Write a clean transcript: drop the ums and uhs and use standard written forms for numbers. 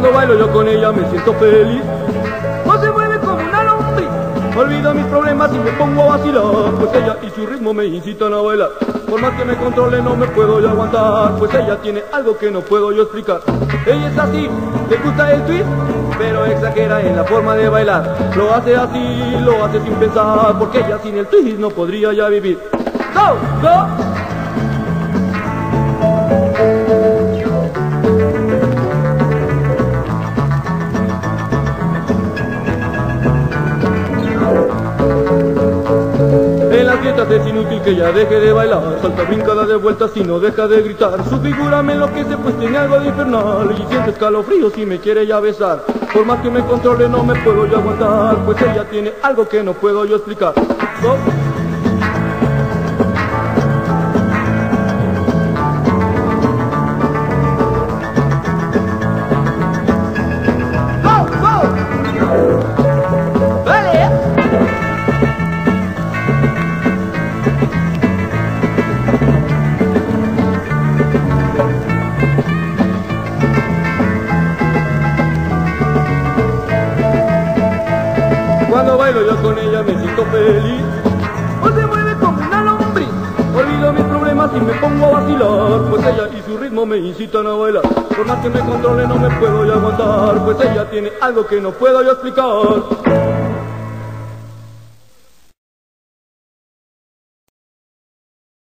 Cuando bailo yo con ella me siento feliz, pues se mueve como una lombriz. Olvido mis problemas y me pongo a vacilar, pues ella y su ritmo me incitan a bailar. Por más que me controle no me puedo yo aguantar, pues ella tiene algo que no puedo yo explicar. Ella es así, le gusta el twist, pero exagera en la forma de bailar. Lo hace así, lo hace sin pensar, porque ella sin el twist no podría ya vivir. ¡Go! ¡Go! Es inútil que ella deje de bailar, salta brincada de vueltas y no deja de gritar. Su figura me enloquece pues tiene algo de infernal, y siente escalofríos y me quiere ya besar. Por más que me controle no me puedo yo aguantar, pues ella tiene algo que no puedo yo explicar. ¿No? Cuando bailo yo con ella me siento feliz, pues se mueve como una lombriz. Olvido mis problemas y me pongo a vacilar, pues ella y su ritmo me incitan a bailar. Por más que me controle no me puedo yo aguantar, pues ella tiene algo que no puedo yo explicar.